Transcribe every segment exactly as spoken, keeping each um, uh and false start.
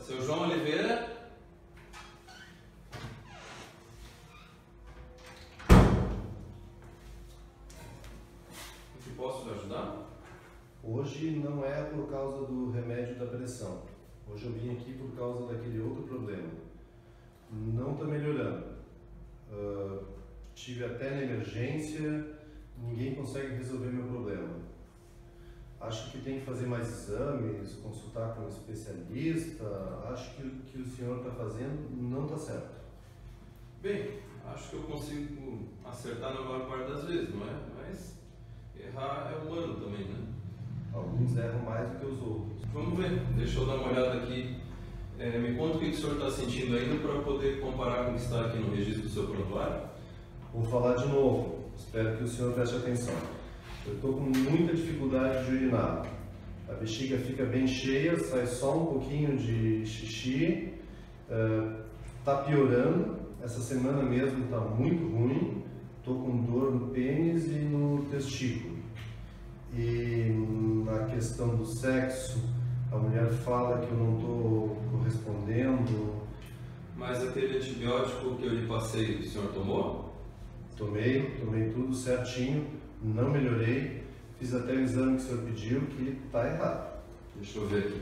Seu João Oliveira. O que posso lhe ajudar? Hoje não é por causa do remédio da pressão. Hoje eu vim aqui por causa daquele outro problema. Não está melhorando. Uh, tive até na emergência, ninguém consegue resolver meu problema. Acho que tem que fazer mais exames, consultar com um especialista. Acho que o que o senhor está fazendo não está certo. Bem, acho que eu consigo acertar na maior parte das vezes, não é? Mas errar é humano também, né? Alguns erram mais do que os outros. Vamos ver, deixa eu dar uma olhada aqui. É, me conta o que o senhor está sentindo ainda para poder comparar com o que está aqui no registro do seu prontuário. Vou falar de novo, espero que o senhor preste atenção. Eu estou com muita dificuldade de urinar. A bexiga fica bem cheia, sai só um pouquinho de xixi. Está uh, piorando, essa semana mesmo está muito ruim. Estou com dor no pênis e no testículo. E na questão do sexo, a mulher fala que eu não estou correspondendo. Mas aquele antibiótico que eu lhe passei, o senhor tomou? Tomei, tomei tudo certinho, não melhorei. Fiz até o exame que o senhor pediu, que está errado. Deixa eu ver aqui.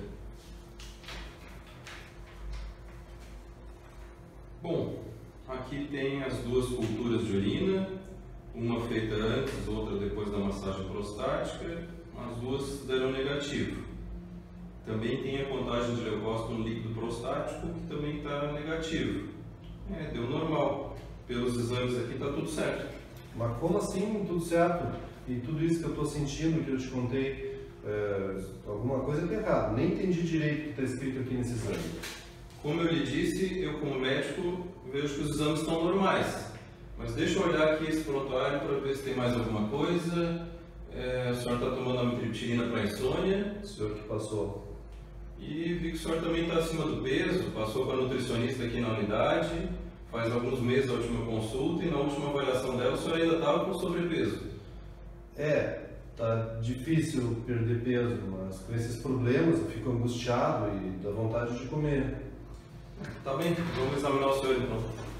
Bom, aqui tem as duas culturas de urina, uma feita antes, outra depois da massagem prostática. As duas deram negativo. Também tem a contagem de leucócito no líquido prostático, que também está negativo. É, deu normal. Pelos exames aqui está tudo certo. Mas como assim tudo certo? E tudo isso que eu estou sentindo, que eu te contei, é, alguma coisa está errada. Nem entendi direito o que está escrito aqui nesse exame. Como eu lhe disse, eu como médico vejo que os exames estão normais. Mas deixa eu olhar aqui esse prontuário para ver se tem mais alguma coisa. É, o senhor está tomando amitriptilina para insônia. O senhor que passou. E vi que o senhor também está acima do peso, passou para nutricionista aqui na unidade. Faz alguns meses a última consulta e na última avaliação dela o senhor ainda estava com sobrepeso. É, tá difícil perder peso, mas com esses problemas eu fico angustiado e dá vontade de comer. Tá bem, vamos examinar o senhor então.